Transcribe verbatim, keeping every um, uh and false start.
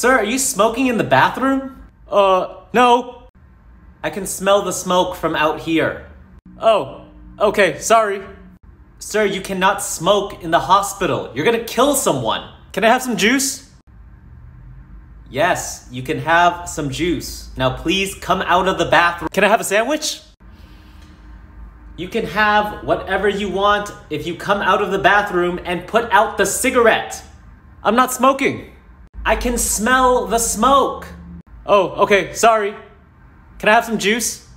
Sir, are you smoking in the bathroom? Uh, no. I can smell the smoke from out here. Oh, okay, sorry. Sir, you cannot smoke in the hospital. You're gonna kill someone. Can I have some juice? Yes, you can have some juice. Now please come out of the bathroom. Can I have a sandwich? You can have whatever you want if you come out of the bathroom and put out the cigarette. I'm not smoking. I can smell the smoke. Oh, okay, sorry. Can I have some juice?